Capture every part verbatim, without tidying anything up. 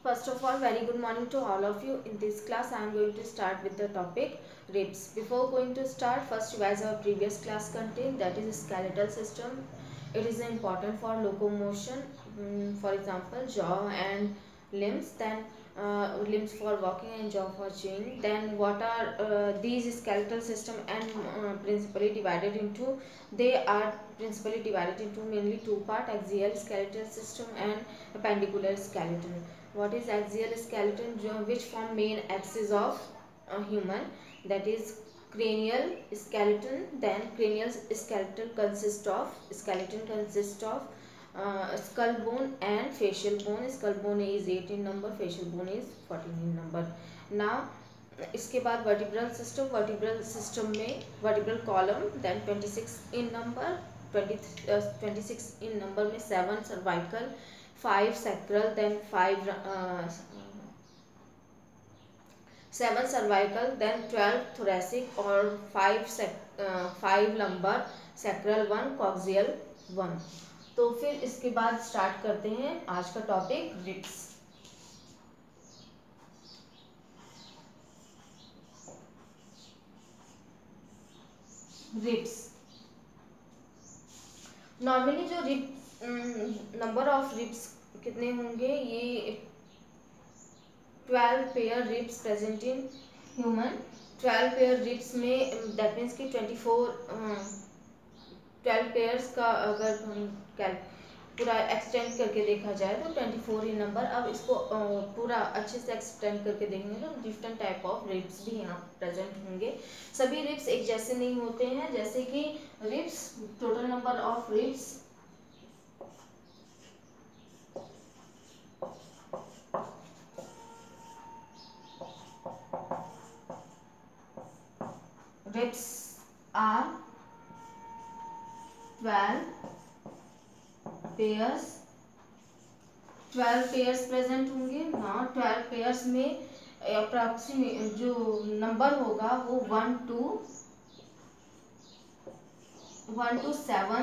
First of all, very good morning to all of you. In this class, I am going to start with the topic ribs. Before going to start, first revise our previous class content, that is skeletal system. It is important for locomotion, um, for example, jaw and limbs. Then uh, limbs for walking and jaw for chewing. Then what are uh, these skeletal system and uh, principally divided into? They are principally divided into mainly two part: axial skeletal system and appendicular skeleton. What is axial skeleton? Which form main axis of a human, that is cranial skeleton. Then cranial skeleton consists of skeleton consists of uh, skull bone and facial bone. Skull bone is eight in number, facial bone is fourteen in number. Now इसके बाद vertebral system. Vertebral system में vertebral column, then twenty six in number, twenty twenty six in number में seven cervical, five sacral, then five seven cervical, then twelve thoracic और five five lumbar, sacral one, coccygeal one. तो फिर इसके बाद start करते हैं आज का टॉपिक रिब्स. रिब्स नॉर्मली जो रिब नंबर ऑफ रिब्स कितने होंगे, ये twelve pair ribs present in human. Twelve pair ribs में दैट मीन्स कि ट्वेंटी फोर ट्वेल्व पेयर्स का अगर हम पूरा एक्सटेंड करके देखा जाए तो ट्वेंटी फोर ही नंबर. अब इसको पूरा अच्छे से एक्सटेंड करके देखेंगे तो डिफरेंट टाइप ऑफ रिब्स भी यहाँ प्रेजेंट होंगे. सभी रिब्स एक जैसे नहीं होते हैं. जैसे कि ribs, total number of ribs ribs are twelve pairs. Twelve pairs present होंगे ना. ट्वेल्व पेयर्स में अप्रॉक्सीमेट जो नंबर होगा वो one two one two seven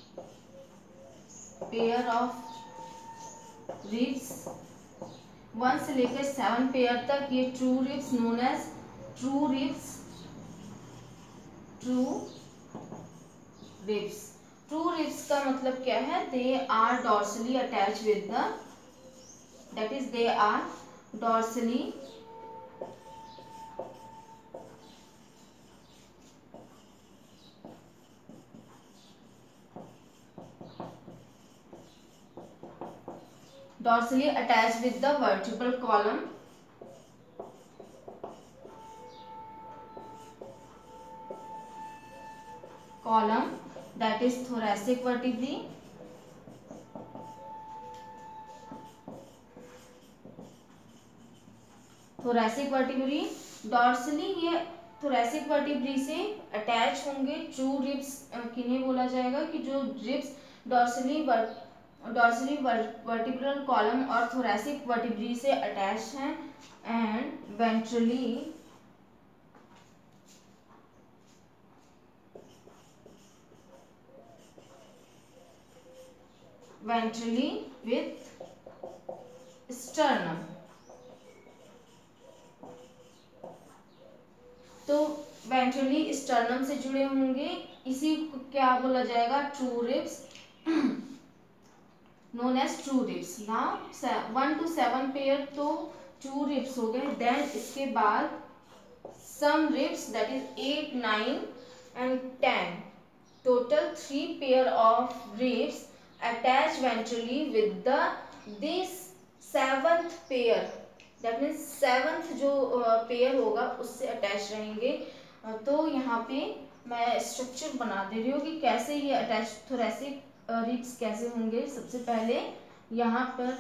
pair of ribs. One से लेकर सेवन पेयर तक ये true ribs known as true ribs. True ribs. True ribs का मतलब क्या है? They are dorsally attach with the, that is they are dorsally dorsally attached with the vertebral column column that is thoracic vertebrae. thoracic vertebrae dorsally ये thoracic vertebrae से attach होंगे. True ribs किन्हें बोला जाएगा कि जो ribs dorsally dorsally vertebral column और thoracic vertebrae से अटैच हैं. And ventrally ventrally with sternum. तो वेंट्रली स्टर्नम से जुड़े होंगे. इसी को क्या बोला जाएगा? True ribs known as true ribs. Now one two seven pair तो true ribs हो गए. देन इसके बाद some ribs that is eight, nine and ten. total three pair of ribs attach ventrally with the this seventh pair. that means seventh जो pair होगा उससे attach रहेंगे. तो यहाँ पे मैं स्ट्रक्चर बना दे रही हूँ कि कैसे ये अटैच थोरेसिक रिब्स कैसे होंगे. सबसे पहले यहाँ पर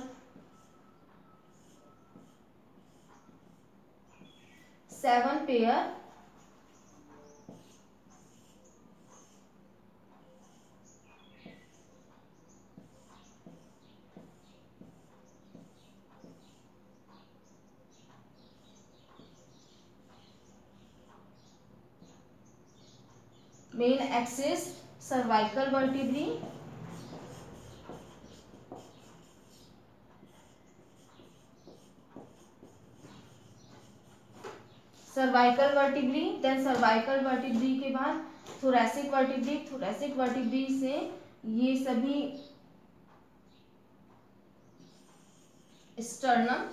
seven pair main axis cervical vertebrae, cervical vertebrae, then cervical vertebrae के बाद थोरैसिक वर्टिब्री, थोरैसिक वर्टिब्री से ये सभी स्टर्नम,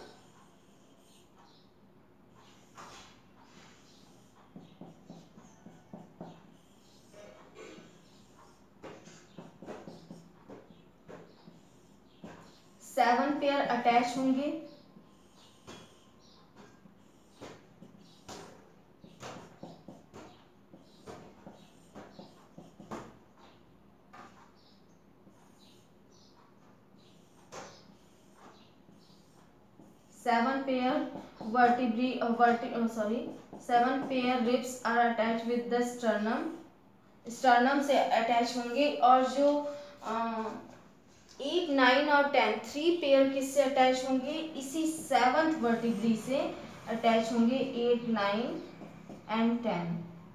सेवन पेयर अटैच होंगे, seven pair vertebrae uh, verti uh, sorry seven pair ribs are attached with the sternum, sternum से attach होंगे। और जो एट नाइन और टेन थ्री पेयर किससे अटैच होंगे, इसी सेवंथ वर्टिब्री से अटैच होंगे, eight nine and ten.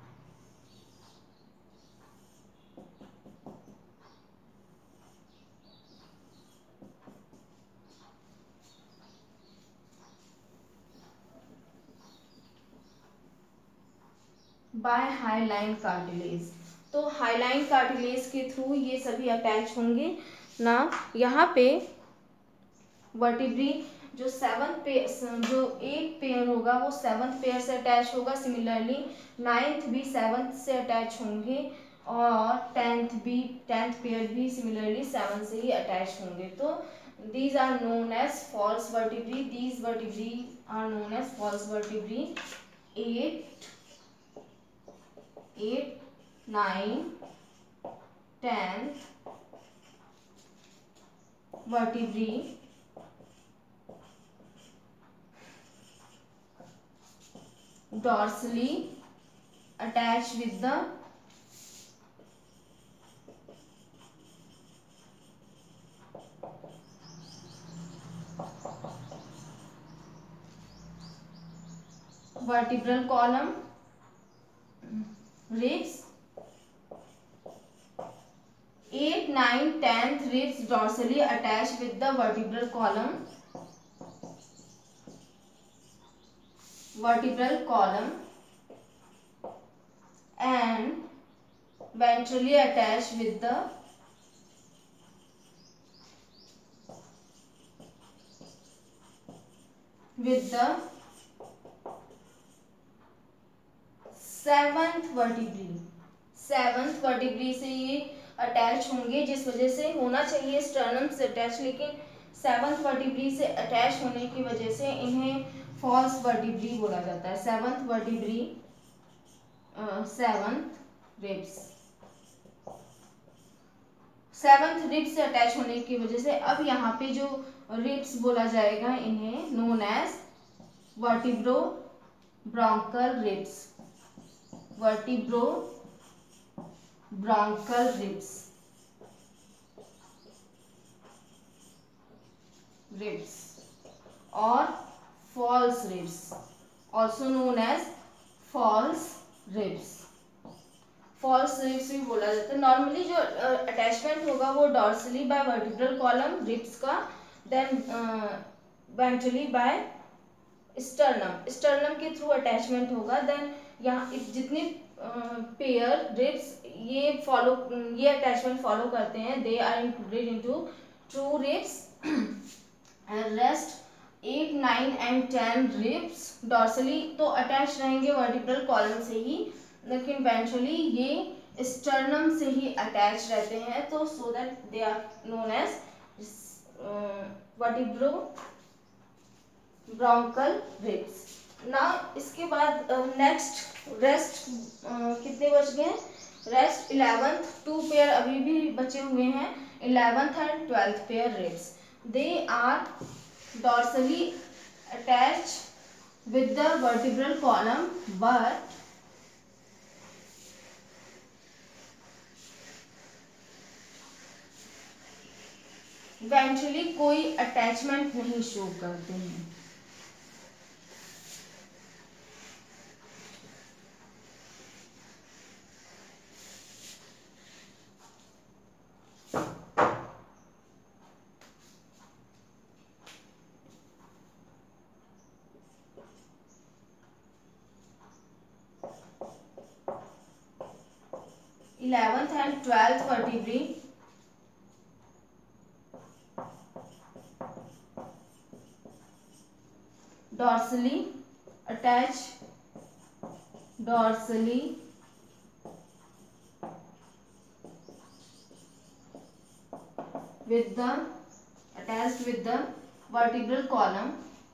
By hyaline cartilage, तो हाईलाइन कार्टिलेज के थ्रू ये सभी अटैच होंगे ना। यहाँ पे वर्टिब्री जो सेवन पेयर, जो एट पेयर होगा वो सेवंथ पेयर से अटैच होगा, सिमिलरली नाइन्थ भी सेवंथ से अटैच होंगे, और टेंथ भी टेंथ पेयर भी सिमिलरली सेवन से ही अटैच होंगे। तो these are known as false vertebrae, these vertebrae are known as false vertebrae। eight eight nine ten vertebrae dorsally attached with the vertebral column ribs, eight nine tenth ribs dorsally attached with the vertebral column, vertebral column and ventrally attached with the with the seventh vertebrae, seventh vertebrae से ये attach होंगे, जिस वजह से होना चाहिए sternum से attach, लेकिन सेवंथ वर्टिब्री से अटैच होने की वजह से इन्हें फॉल्स वर्टिब्री बोला जाता है। Seventh vertebrae, seventh ribs, seventh ribs से अटैच होने की वजह से अब यहाँ पे जो रिब्स बोला जाएगा इन्हें known as vertebro bronchial ribs, vertebro bronchial ribs, ribs और false ribs, also known as false ribs. False ribs भी बोला जाता है। नॉर्मली जो अटैचमेंट होगा वो dorsally by vertebral column ribs का, then ventrally by sternum, sternum के थ्रू अटैचमेंट होगा। देन यहाँ जितने पेयर रिब्स ये फॉलो ये अटैचमेंट फॉलो करते हैं, they are included into true ribs and rest eight nine and ten ribs dorsally तो अटैच रहेंगे वर्टिब्रल कॉलम से ही, लेकिन वेंट्रली ये स्टर्नम से ही अटैच रहते हैं, तो so that they are known as vertebro bronchial ribs. ना इसके बाद नेक्स्ट रेस्ट कितने बच गए, रेस्ट इलेवेंथ टू पेयर अभी भी बचे हुए हैं, eleventh and twelfth pair ribs, they are dorsally attach with the vertebral column but ventrally कोई अटैचमेंट नहीं शो करते हैं। twelfth vertebrae dorsally attach dorsally with the attached with the vertebral column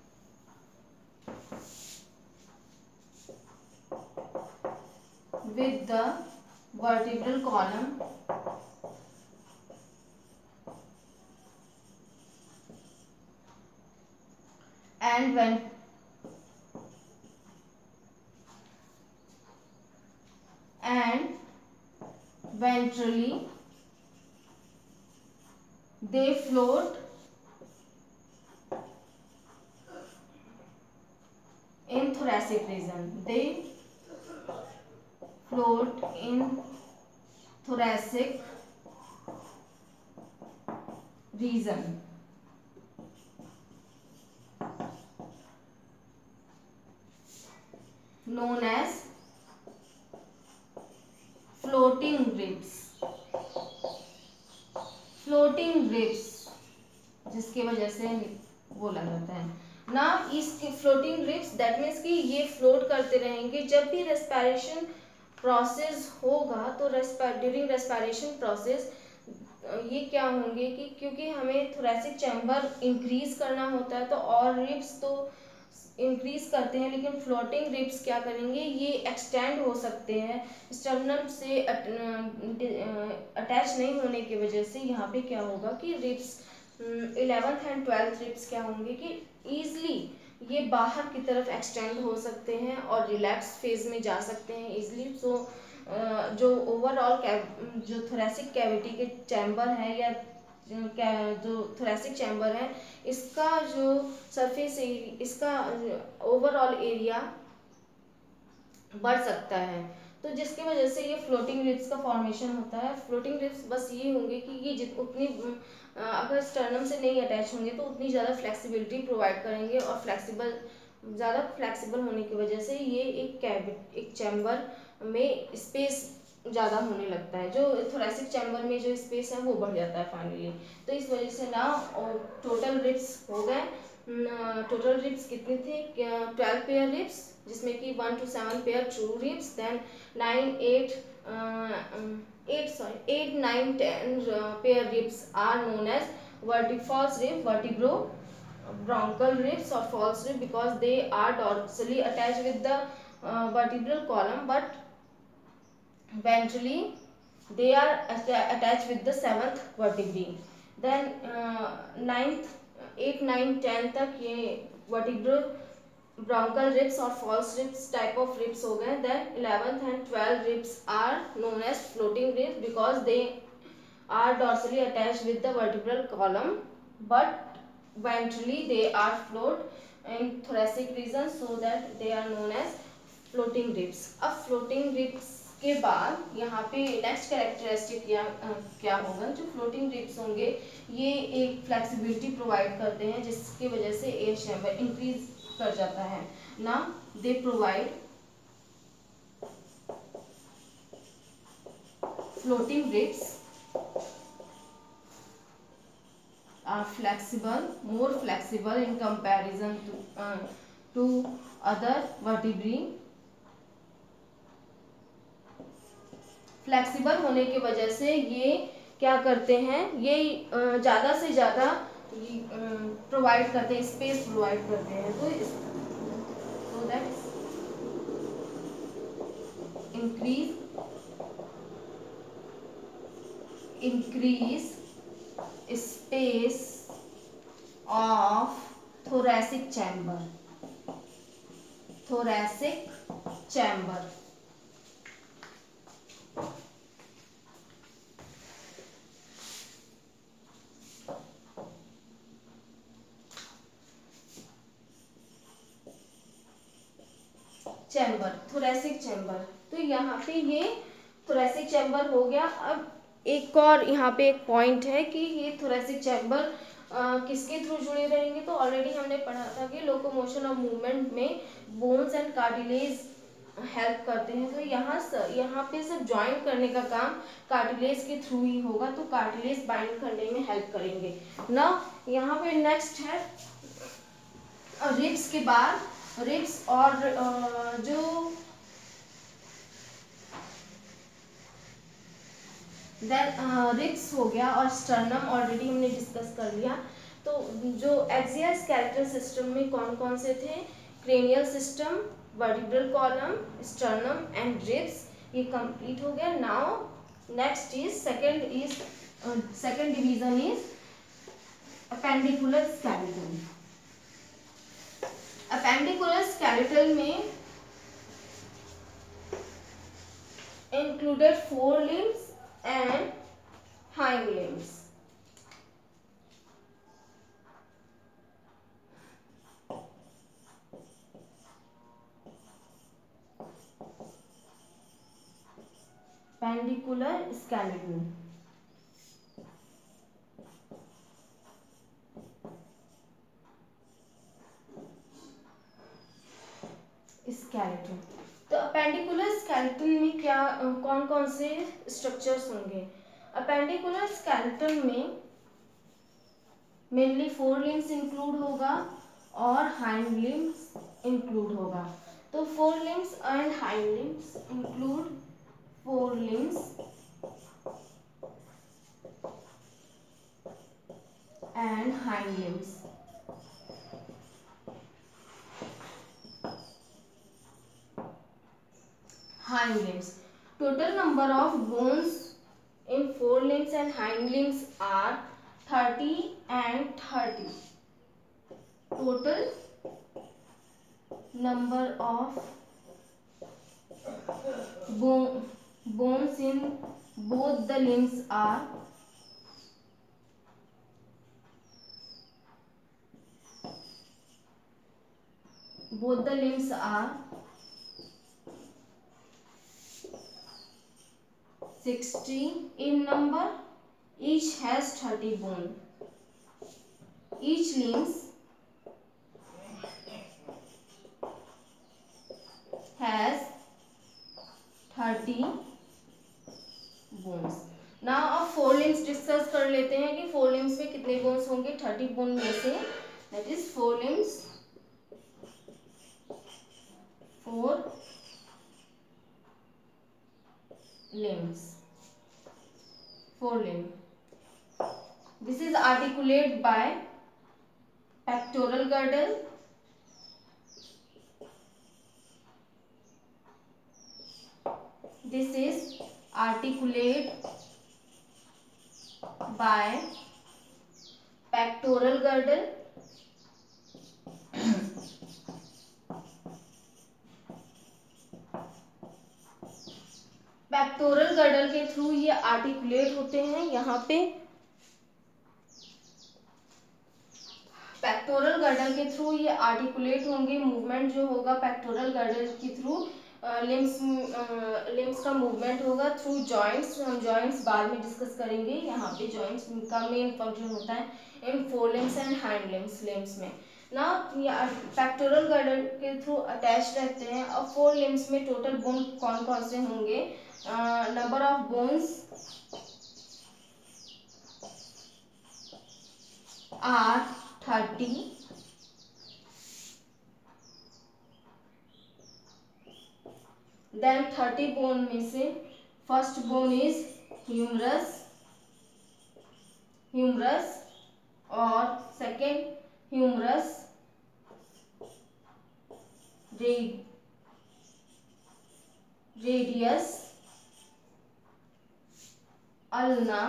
with the vertebral column and when and ventrally they float in thoracic region. They float in thoracic region. Known as floating ribs. Floating ribs जिसके वजह से बोला जाता है ना इसके floating ribs, that means कि ये फ्लोट करते रहेंगे। जब भी रेस्पिरेशन प्रोसेस होगा तो ड्यूरिंग रेस्पिरेशन प्रोसेस ये क्या होंगे कि क्योंकि हमें थोरेसिक चैम्बर इंक्रीज करना होता है तो और रिब्स तो इंक्रीज करते हैं, लेकिन फ्लोटिंग रिब्स क्या करेंगे, ये एक्सटेंड हो सकते हैं स्टर्नम से अटैच नहीं होने की वजह से। यहाँ पे क्या होगा कि ribs eleventh and twelfth ribs क्या होंगे कि ईजिली ये बाहर की तरफ एक्सटेंड हो सकते हैं और रिलैक्स फेज में जा सकते हैं इजीली। सो जो ओवरऑल जो थोरेसिक कैविटी के चैम्बर है या जो थोरेसिक चैम्बर है इसका जो सरफेस इसका ओवरऑल एरिया बढ़ सकता है, तो जिसकी वजह से ये फ्लोटिंग रिब्स का फॉर्मेशन होता है। फ्लोटिंग रिब्स बस ये होंगे कि ये जित उतनी अगर स्टर्नम से नहीं अटैच होंगे तो उतनी ज़्यादा फ्लेक्सिबिलिटी प्रोवाइड करेंगे और फ्लेक्सिबल ज़्यादा फ्लेक्सिबल होने की वजह से ये एक कैविट एक चैम्बर में स्पेस ज़्यादा होने लगता है। जो थोरेसिक चैम्बर में जो स्पेस है वो बढ़ जाता है फाइनली। तो इस वजह से ना टोटल रिब्स हो गए, टोटल रिब्स कितने थे, ट्वेल्व पेयर रिब्स जिसमें कि one two seven pair true ribs, then nine eight eight sorry eight nine ten pair ribs are known as verte false rib, vertebro bronchial ribs or false rib because they are dorsally attached with the uh, vertebral column, but ventrally they are attached with the seventh vertebrae. Then uh, ninth eight nine ten तक ये vertebro bronchial ribs और false ribs type of ribs हो गए। Then eleventh and twelve ribs are known as floating ribs because they are dorsally attached with the vertebral column, but ventrally they are float in thoracic region, so that they are known as floating ribs. अब floating ribs के बाद यहाँ पे next characteristic क्या क्या होगा, जो floating ribs होंगे ये एक फ्लेक्सिबिलिटी प्रोवाइड करते हैं जिसकी वजह से एयर चैम्बर इंक्रीज कर जाता है ना। They provide floating ribs are flexible, more flexible in comparison to uh, to other vertebrae. Flexible होने की वजह से ये क्या करते हैं, ये ज़्यादा से ज़्यादा प्रोवाइड करते हैं, स्पेस प्रोवाइड करते हैं। तो so that increase increase space of thoracic chamber, thoracic chamber। Chamber thoracic chamber, तो यहाँ पे ये थोरेसिक चैम्बर हो गया। अब एक और यहाँ पे एक पॉइंट है कि ये थोरेसिक चैम्बर किसके थ्रू जुड़े रहेंगे, तो ऑलरेडी हमने पढ़ा था कि लोकोमोशन और मूवमेंट में बोन्स एंड कार्टिलेज हेल्प करते हैं। तो यहाँ यहाँ पे सब ज्वाइन करने का काम कार्टिलेज के थ्रू ही होगा, तो कार्टिलेज बाइंड करने में हेल्प करेंगे ना। यहाँ पे नेक्स्ट है रिब्स के बाद रिब्स और जो देन रिब्स हो गया और स्टर्नम ऑलरेडी हमने डिस्कस कर लिया। तो जो एक्सियल स्केलेटल सिस्टम में कौन कौन से थे, cranial system, vertebral column, sternum and ribs, ये कंप्लीट हो गया। Now next is second is second division is appendicular skeleton. Appendicular skeletal में included four limbs and hind limbs. Appendicular skeleton. Skeleton. तो अपेंडिकुलर स्केलेटन में क्या कौन कौन से स्ट्रक्चर्स होंगे? अपेंडिकुलर स्केलेटन में मेनली फोर लिम्स इंक्लूड होगा और हाइंड लिम्स इंक्लूड होगा। तो fore limbs and hind limbs include fore limbs and hind limbs. Hind limbs. Total number of bones in forelimbs and hind limbs are thirty and thirty. Total number of bone, bones in both the limbs are both the limbs are sixty in number. Each has thirty bone. Each limbs has thirty bones. Now अब fore limbs discuss कर लेते हैं कि four limbs में कितने bones होंगे thirty bone में से। That is fore limbs, fore limbs, four limb. This is articulated by pectoral girdle, this is articulated by pectoral girdle, pectoral girdle के थ्रू ये आर्टिकुलेट होते हैं। यहाँ पे पेक्टोरल गर्डल के थ्रू ये आर्टिकुलेट होंगे। मूवमेंट जो होगा पेक्टोरल गर्डल के थ्रू लिम्स लिम्स का मूवमेंट होगा थ्रू जॉइंट्स। हम जॉइंट्स बाद में डिस्कस करेंगे। यहाँ पे जॉइंट्स का मेन फंक्शन होता है in fore limbs and hind limbs limbs में ना। पेक्टोरल गर्डल के थ्रू अटैच रहते हैं। अब फोर लिम्स में टोटल बोन कौन कौन से होंगे? Number of bones are thirty, then thirty bone में से first bone is humerus humerus और सेकेंड ह्यूमरस रे, रेडियस अल्ना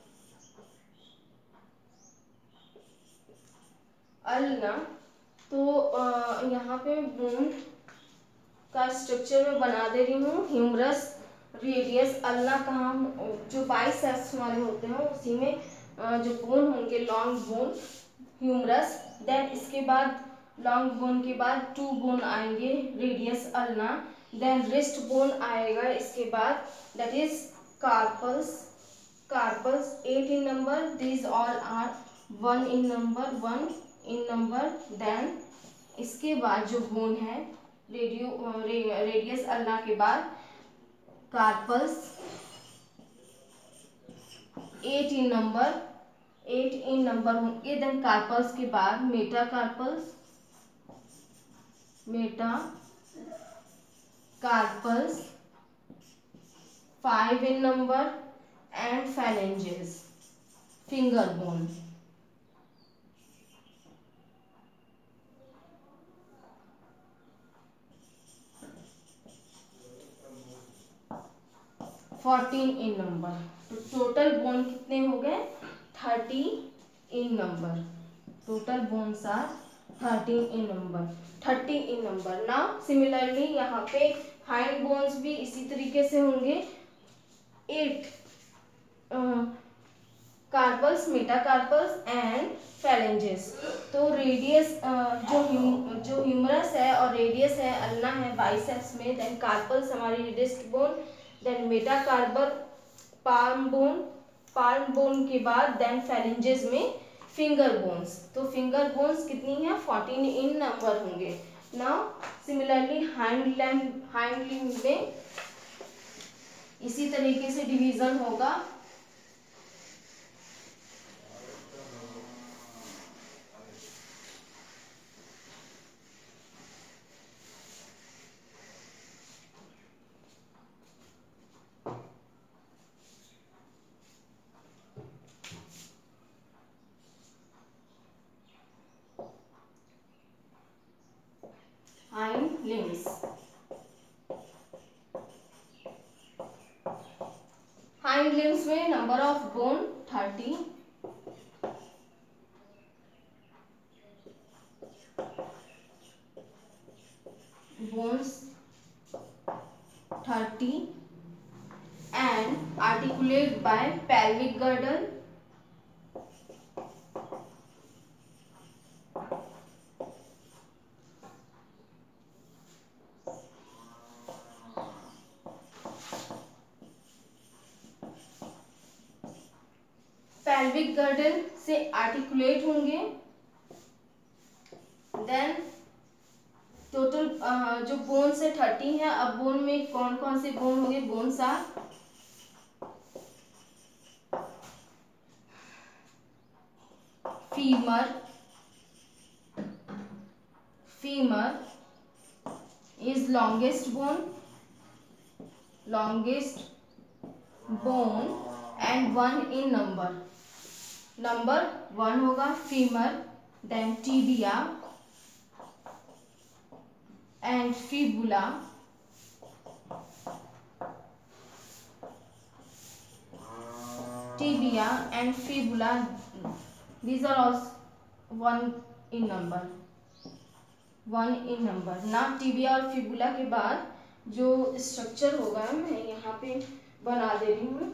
अल्ना। तो यहाँ पे बोन का स्ट्रक्चर मैं बना दे रही हूँ। ह्यूमरस, रेडियस, अल्ना कहाँ जो बाइसेप्स वाले होते हैं उसी में जो बोन होंगे लॉन्ग बोन ह्यूमरस। देन इसके बाद लॉन्ग बोन के बाद टू बोन आएंगे radius ulna. Then wrist bone आएगा इसके बाद that is carpals carpals eight in number. These all are one in number one in number. Then इसके बाद जो बोन है रेडियो रे, रेडियस अल्ना के बाद carpals eight in number eight in number होंगे। देन कार्पल्स के बाद metacarpals metacarpals five in number and phalanges finger bone. Fourteen in number. तो टोटल बोन कितने हो गए? Thirty in number. Total bones are thirteen in number thirty in number. Now similarly यहाँ पे hind bones भी इसी तरीके से होंगे। Eight carpals metacarpals and phalanges। तो रेडियस जो ह्यूम जो ह्यूमरस है और रेडियस है अल्ना है बाइसेप्स में। देन कार्पल्स हमारी wrist bone. Then metacarpal palm bone palm bone के बाद देन phalanges में फिंगर बोन्स। तो फिंगर बोन्स कितनी है? फोर्टीन इन नंबर होंगे। Now similarly hind land hind limb में इसी तरीके से डिवीजन होगा। हाइंड लिम्स हाइंड लिम्स में number of bone thirty. Bones thirty and articulate by pelvic girdle। pelvic girdle से आर्टिकुलेट होंगे। देन टोटल जो बोन्स है थर्टी है। अब बोन में कौन कौन से बोन होंगे? Bones are femur femur is longest bone longest bone and one in number. Number one होगा femur. Then tibia and fibula tibia and fibula these are also one in number one in number. ना tibia और fibula के बाद जो structure होगा मैं यहाँ पे बना दे रही हूँ।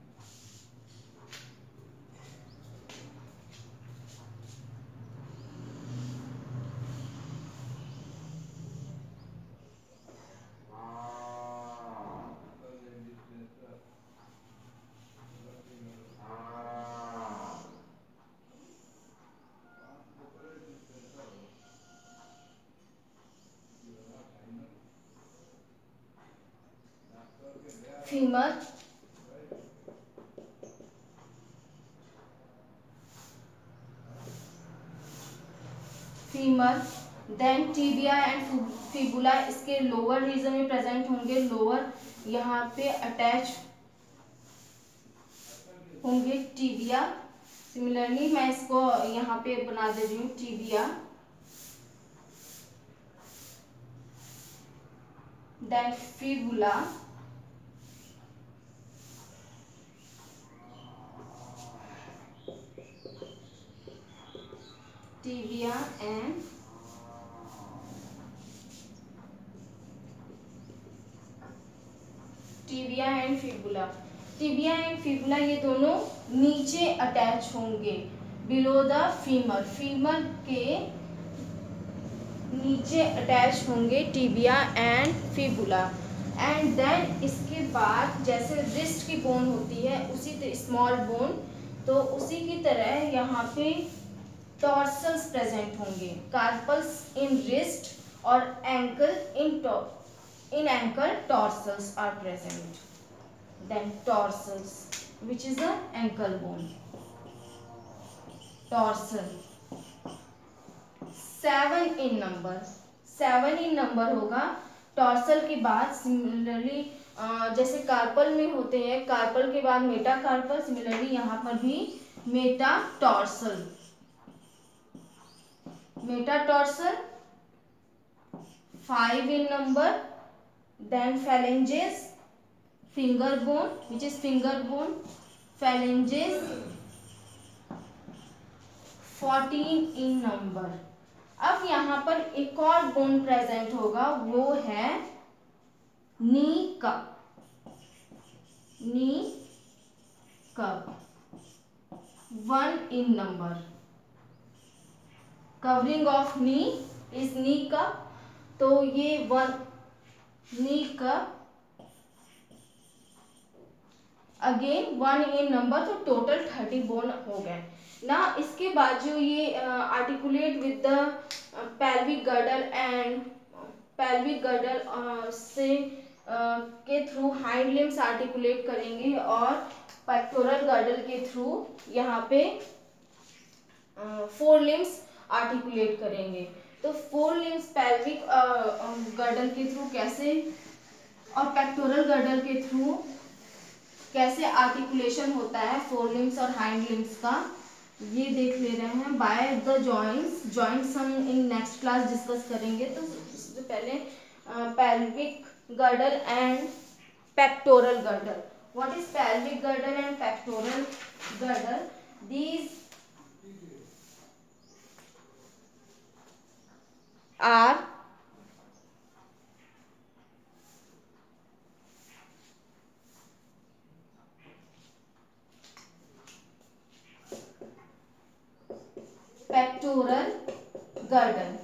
Femur femur then tibia and fibula इसके लोअर रीजन में प्रेजेंट होंगे। लोअर यहाँ पे अटैच होंगे टिबिया। सिमिलरली मैं इसको यहाँ पे बना दे रही हूँ tibia. Then fibula tibia and tibia and fibula tibia and fibula ये दोनों नीचे अटैच होंगे बिलो द फीमर। फीमर के नीचे अटैच होंगे tibia and fibula. And then इसके बाद जैसे रिस्ट की बोन होती है उसी स्मॉल बोन तो उसी की तरह यहाँ पे टॉर्सल्स प्रेजेंट होंगे। Carpals in wrist or ankle in to in ankle torsals are present. Then torsals, which is the ankle bone. Dorsal seven in number, seven in number होगा। टॉर्सल के बाद सिमिलरली जैसे कार्पल में होते हैं, carpel के बाद मेटाकार्पल, सिमिलरली यहाँ पर भी metatarsal, metatarsal five in number. Then phalanges, finger bone, which is finger bone, phalanges fourteen in number. अब यहाँ पर एक और बोन प्रेजेंट होगा, वो है knee cap, knee cap one in number. Covering of knee is knee cap, तो ये one knee cap again one in number, तो टोटल थर्टी बोन हो गए ना। इसके बाद जो ये articulate with the pelvic girdle and pelvic girdle से uh, के थ्रू हाइंड लिम्स आर्टिकुलेट करेंगे और पेक्टोरल गर्डल के थ्रू यहाँ पे फोर लिम्स आर्टिकुलेट करेंगे। तो फोर लिम्स पेल्विक गर्डल के थ्रू कैसे और पेक्टोरल गर्डल के थ्रू कैसे आर्टिकुलेशन होता है फोर लिम्स और हाइंड लिम्स का, ये देख ले रहे हैं बाय द जॉइंट्स। जॉइंट्स हम इन नेक्स्ट क्लास डिस्कस करेंगे। तो इससे पहले pelvic girdle and pectoral girdle. What is pelvic girdle and pectoral girdle? These are pectoral girdle.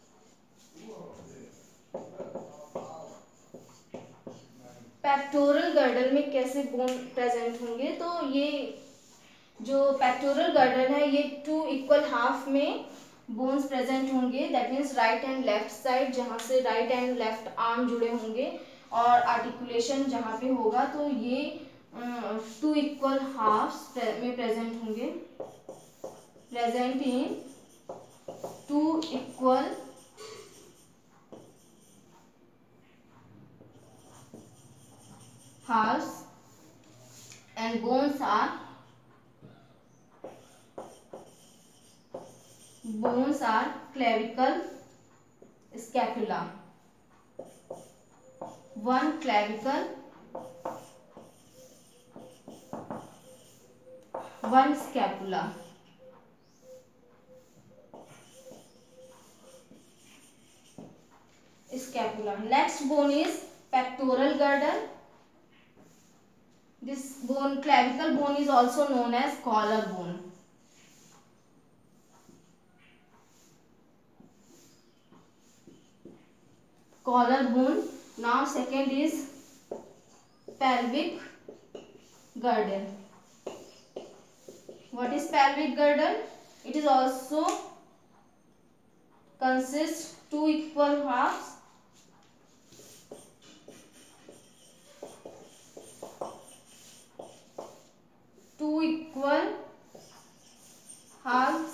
Pectoral girdle में कैसे बोन प्रेजेंट होंगे? तो ये जो पेक्टोरल गर्डल है ये टू इक्वल हाफ में बोन्स प्रेजेंट होंगे, that means right and left side, जहाँ से राइट एंड लेफ्ट आर्म जुड़े होंगे और आर्टिकुलेशन जहाँ पे होगा, तो ये टू इक्वल हाफ में प्रेजेंट होंगे। Present in two equal halves and bones are bones are clavicle, scapula. One clavicle, one scapula. Scapula. Next bone is pectoral girdle. This bone, clavicle bone, is also known as collar bone. Collar bone. Now second is pelvic girdle. What is pelvic girdle? It is also consists two equal halves. Two equal halves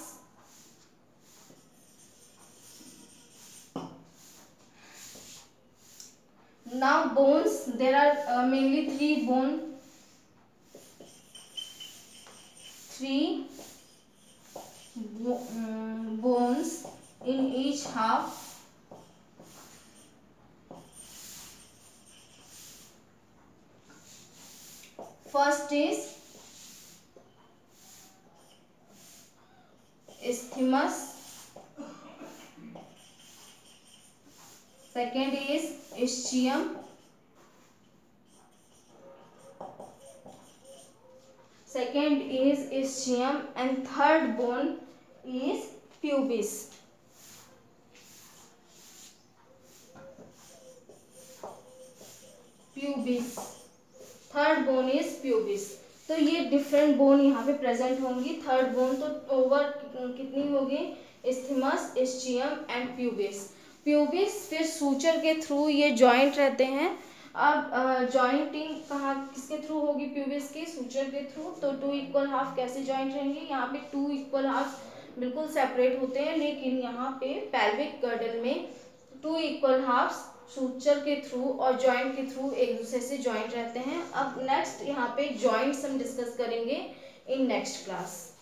now bones, there are uh, mainly three bone three bo um, bones in each half. First is isthmus, second is ischium, second is ischium and third bone is pubis. Pubis, third bone is pubis. तो ये different bone यहाँ पे present होंगी। Third bone तो over कितनी होगी? Isthmus, ischium and pubis. Pubis फिर suture के थ्रू ये जॉइंट रहते हैं। अब जॉइंटिंग कहाँ किसके थ्रू होगी, प्यूबिस के सूचर के थ्रू। तो टू इक्वल हाफ कैसे जॉइंट रहेंगे, यहाँ पे टू इक्वल हाफ बिल्कुल सेपरेट होते हैं, लेकिन यहाँ पे पेल्विक गर्डल में टू इक्वल हाफ सूचर के थ्रू और जॉइंट के थ्रू एक दूसरे से जॉइंट रहते हैं। अब नेक्स्ट यहाँ पे जॉइंट्स हम डिस्कस करेंगे इन नेक्स्ट क्लास।